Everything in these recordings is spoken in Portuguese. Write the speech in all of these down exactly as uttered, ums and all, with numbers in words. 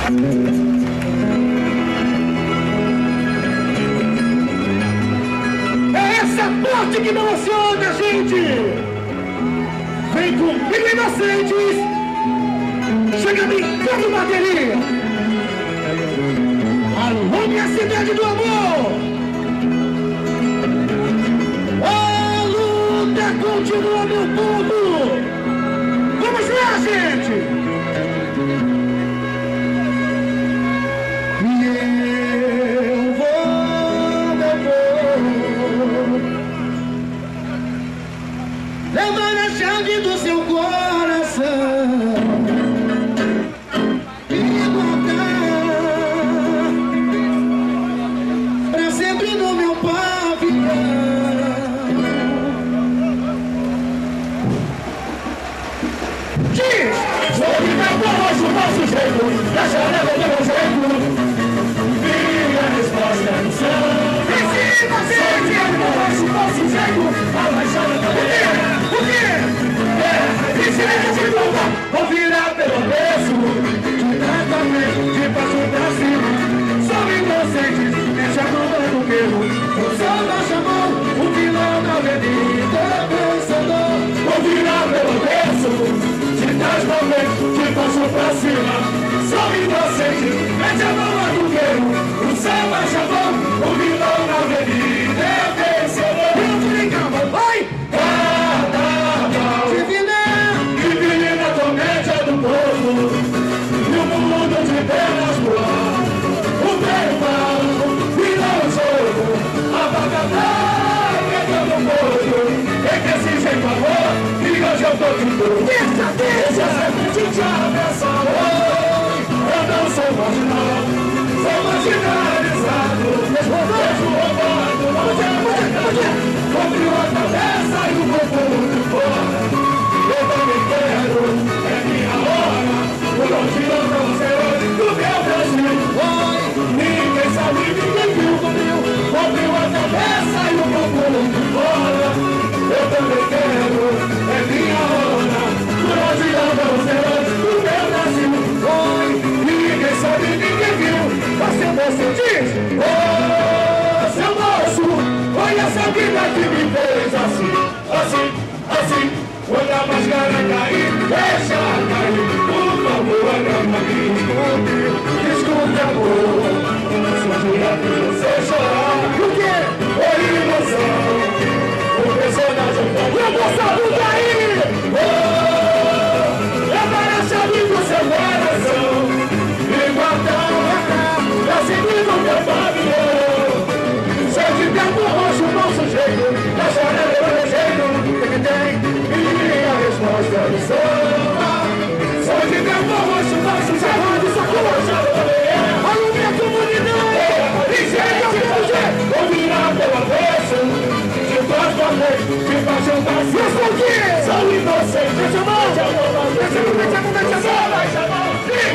Que me emociona, gente! Vem comigo, inocentes! Chega brincando, bateria! Alô, minha cidade do amor! A luta continua, meu povo! Vamos lá, gente! Levando a chave do seu coração e guardar pra sempre no meu pavilhão. Diz! Vou viver com hoje o nosso jeito, da janela do meu jeito. Minha resposta é no céu. Ensina, gente! Hoje o nosso jeito, a baixada da mulher. O quê? É, ensina de volta, vou virar pelo avesso, de trás pra frente, de baixo pra cima. Sou inocente, me chamando do queiro. O sol não chamou, o vilão na avenida pensador. Vou virar pelo avesso, de trás pra frente, de baixo pra cima. Sou inocente, me chamando do queiro. O sol não chamou, o vilão na avenida pensador. Vamos brincar, vai! Terça, terça, te abraça hoje. Eu não sou marginal, sou marginalizado. Vejo roubado, cobriu a cabeça e o corpo de fora. Eu também quero, é minha hora. Por onde eu não sei hoje, do meu Brasil. Ninguém sabe, ninguém viu, cobriu a cabeça e o corpo de fora. Eu também quero, é minha hora. Por onde eu não sei hoje, do meu Brasil. Ninguém sabe, ninguém viu, mas se você diz, ô, seu moço, foi essa vida que me fez assim, assim, assim. Quando a máscara cair, deixa cair, por favor, olha pra mim. Desculpe, amor, só dia que você chorar. O quê? Foi emoção, o personagem tá. E a moça do cair! Levar a chave do seu coração e guardar pra seguir no meu pavilhão. Sou de tempo roxo, nosso jeito, da janela eu rejeito, tem que tem. Resposta do samba. Sou de tempo roxo, nosso jeito de sacola. Olha minha comunidade. E gente, eu quero ver. Vou virar pelo avesso, de trás pra frente, de baixo pra cima. Eu sou o quê? Sou inocente. Deixa a mão, deixa a mão, deixa a mão, deixa a mão, deixa a mão, deixa a mão. Sim.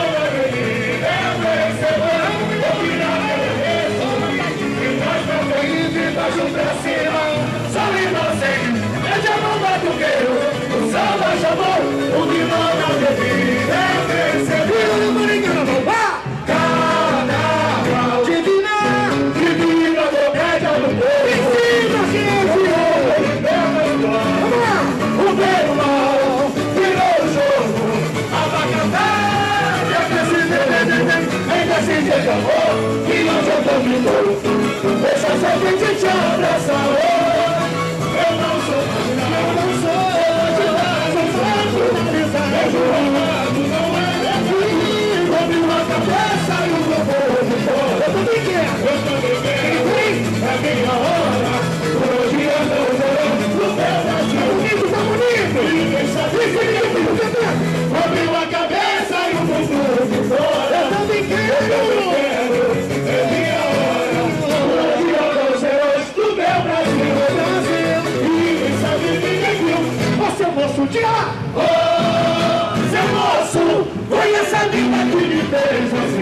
Vou virar pelo avesso, de trás pra frente, de baixo pra cima. Sou inocente. Deixa a mão do queiro. O samba chamou, o vilão na bebida é percebido. No Maringá, vá! Carnaval divina, divina comédia do povo. Ensina, gente! Vamos lá! O bem o mal virou o jogo. A bacana ainda se desgamou. E não já dominou. Deixa só que te abraça hoje. Eu não sou marginal, eu não sou marginalizado. Não é assim, cobriu a cabeça e o corpo de fora. Eu também quero, eu também quero. É minha hora, hoje eu não serei no meu Brasil. Unidos, vamos unidos. Ninguém sabe, cobriu a cabeça e o corpo de fora. Eu também quero, eu também quero. É minha hora, hoje eu não serei no meu Brasil. Seu moço, tira! Oh, seu moço, foi essa linda que me fez assim.